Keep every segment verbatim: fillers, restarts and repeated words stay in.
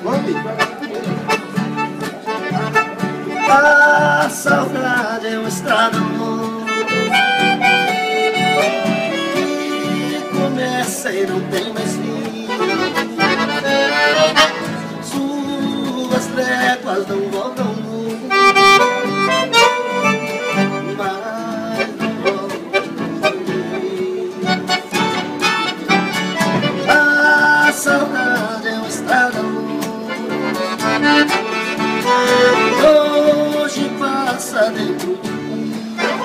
A saudade é uma estrada longa que começa e não tem mais fim. Suas léguas não voltam nunca, mas não voltam mim. A saudade é uma estrada longa, hoje passa dentro de mim.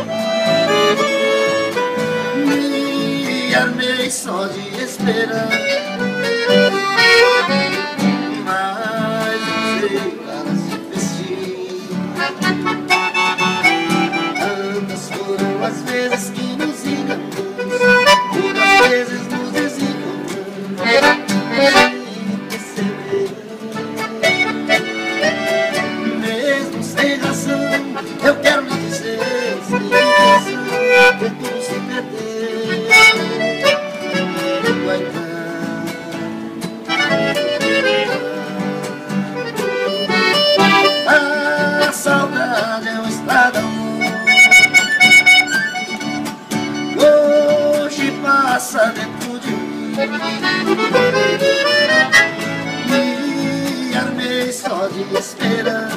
Me armei só de esperar, mas não sei para se vestir. Tantas foram as vezes que nos enganamos, outras vezes nos desencontramos sem perceber. Mesmo sem razão, eu quero lhe dizer, sem intenção, que tudo se perder. Vai dar. A saudade é uma estrada longa, hoje passa dentro de mim. Me armei só de esperar,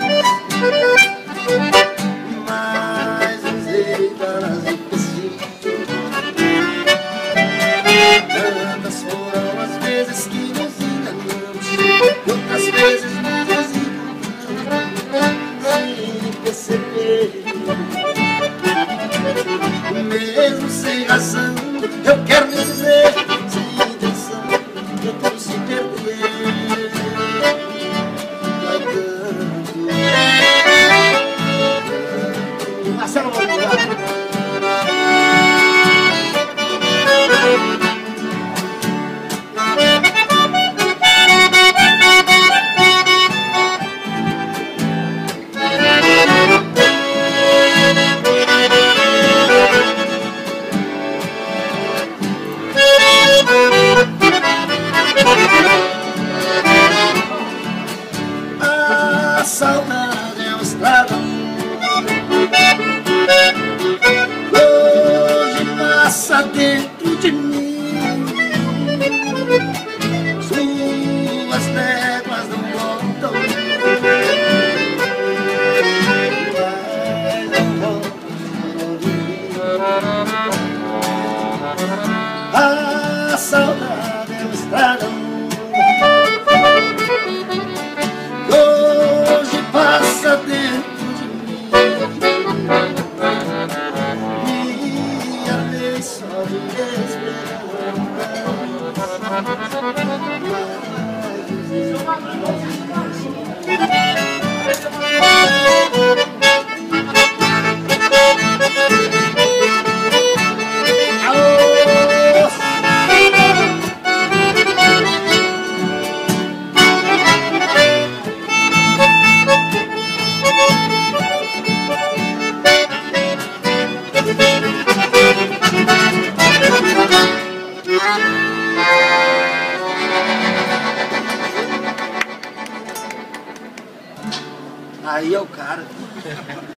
mas usei balas de vestir. Tantas foram as vezes que nos enganamos, outras vezes nos desencontramos sem perceber. Mesmo sem razão, eu quero lhe dizer, sem intenção, eu quero se perder. Marcelo Moura. A saudade é uma estrada longa, hoje passa dentro de mim. Suas léguas não voltam, mas não voltam de mim. A saudade é uma estrada longa, hoje passa dentro de mim. Me armei só de esperar, aí é o cara.